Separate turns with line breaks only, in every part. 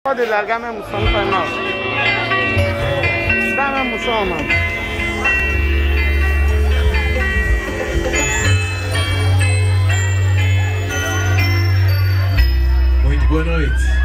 Pode largar mesmo som, não faz mal. Dá mesmo som, mano.
Muito boa noite.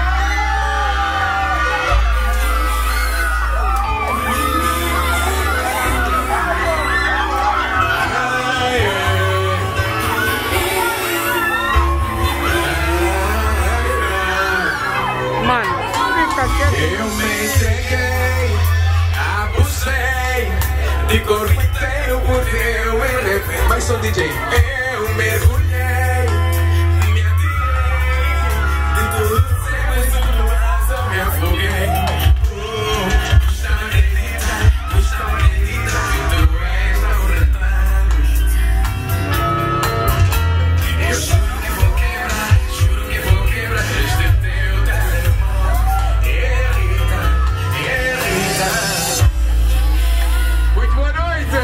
Eu me entreguei, abusei de corpo inteiro por eu me rever.
Vai só DJ.
Eu mergulhei, me atirei de tudo sem tudo, mas eu me afoguei. Custa acreditar que tu és tão retângulo. Eu juro que vou quebrar este teu telemóvel.
Muito boa noite.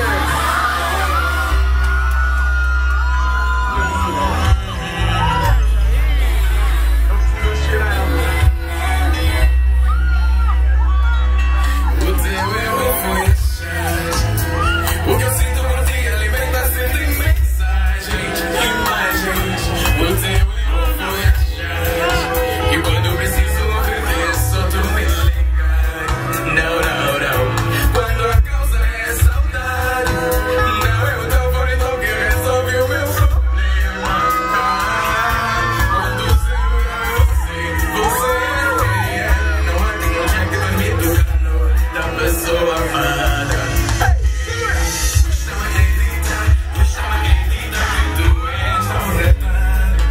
O teu erro foi a chance. O que eu sinto por ti alimenta sempre mensagens, imagens. O teu erro foi a chance. E quando eu preciso obedecer, só tu me ligas. Não. Quando a causa é saudade, não é o teu bonito que resolve o meu problema. Quando o seu eu sei, você é quem é. Não há ninguém que vai me tocar da pessoa amada. Custa acreditar que tu és tão retângulo.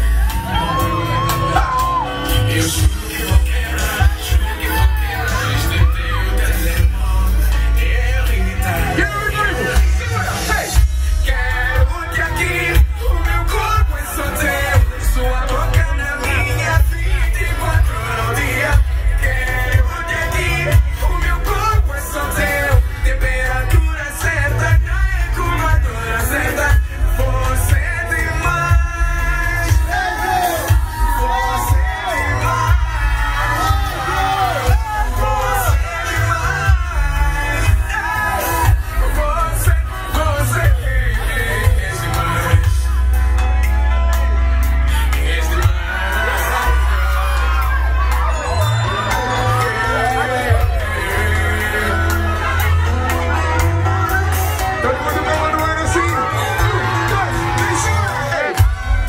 Eu juro que vou quebrar este teu telemóvel. Quero que aqui o meu corpo é só teu, sua boca na minha 24 horas ao dia. Quero que aqui o meu corpo é só teu, temperatura certa, na incubadora certa. Você é demais, você é demais, você é demais, você és demais, és demais.
Todo mundo com o ano assim. 1, 2, 3,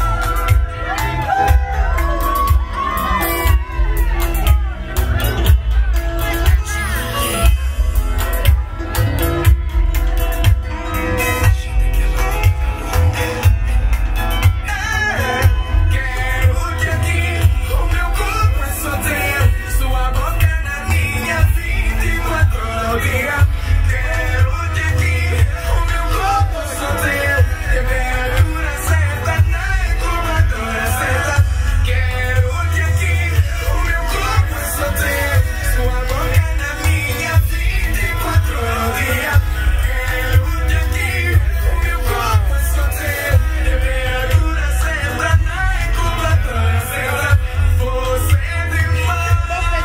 Quero que aqui o meu corpo é só teu, sua boca na minha 24 horas ao dia. Quero que aqui o meu corpo é só teu, temperatura certa, na incubadora certa. Quero que aqui o meu corpo é só teu, sua boca na minha 24 horas ao dia. Quero que aqui o meu corpo é só teu, temperatura certa, na incubadora certa. Você é demais.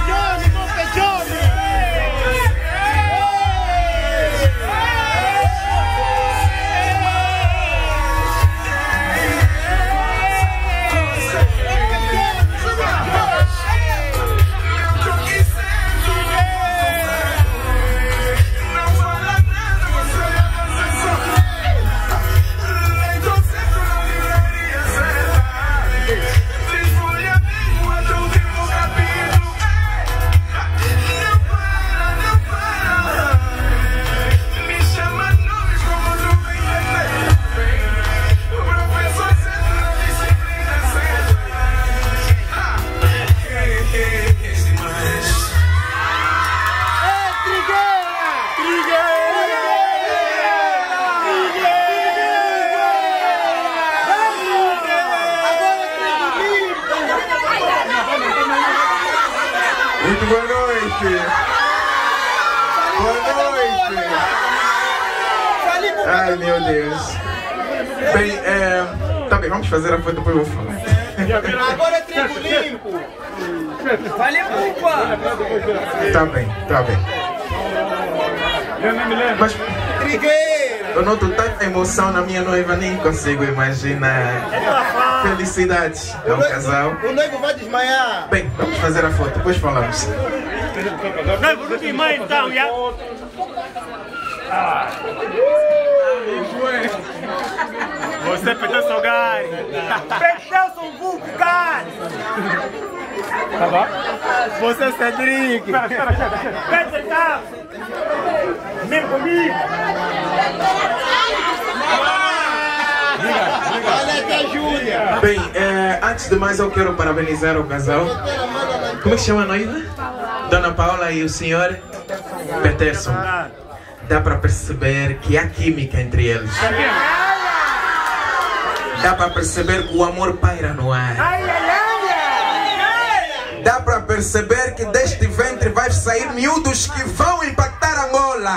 Muito boa noite. Boa noite. Ai, meu Deus. Bem, tá bem, vamos fazer a foto, depois eu vou falar.
Agora é trigo limpo. Vale culpa.
Tá bem. Mas
Trigueiro.
eu noto tanta emoção na minha noiva, nem consigo imaginar. Felicidades, é um casal.
O noivo vai desmaiar.
Bem, vamos fazer a foto, depois falamos.
Noivo não tem mãe então, já? Você perdeu seu gás. Perdeu seu vulgo, gás. Tá bom? Você é Cedric. Espera. Vem cá. Vem comigo.
Olha aqui a Júlia.
Bem, antes de mais eu quero parabenizar o casal. Como é que chama a noiva? Dona Paula e o senhor Peterson. Dá para perceber que há química entre eles. Dá para perceber que o amor paira no ar. Dá para perceber que deste ventre vai sair miúdos que vão impactar Angola.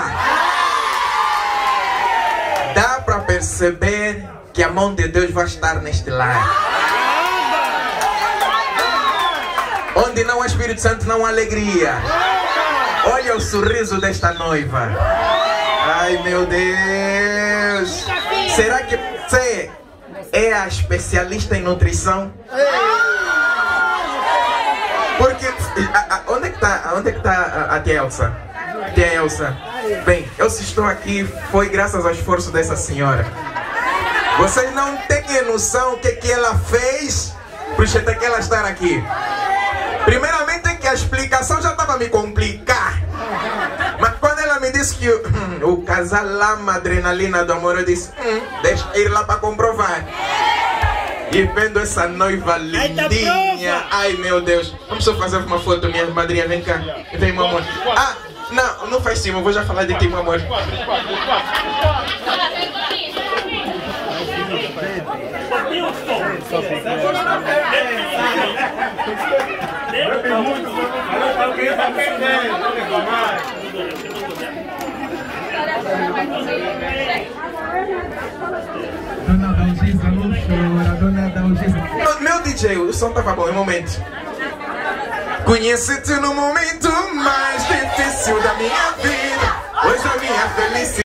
Dá para perceber que a mão de Deus vai estar neste lar. Onde não há Espírito Santo, não há alegria. Olha o sorriso desta noiva. Ai, meu Deus. Será que você é a especialista em nutrição? Porque onde é que está a tia Elsa? Tia Elsa. Bem, eu se estou aqui foi graças ao esforço dessa senhora. Vocês não têm noção o que ela fez para que ela estar aqui. Primeiramente é que a explicação já estava a me complicar. Mas quando ela me disse que o casal ama a adrenalina do amor, eu disse, deixa ir lá para comprovar. E vendo essa noiva lindinha, ai meu Deus. Vamos só fazer uma foto, minha madrinha, vem cá. Vem, meu amor. Ah, não faz cima, eu vou já falar de ti, meu amor.
Dona Dalgisa não chora, Dona Dalgisa.
Meu DJ, o som tava bom, é um momento. Conheci-te no momento mais difícil da minha vida, pois a minha felicidade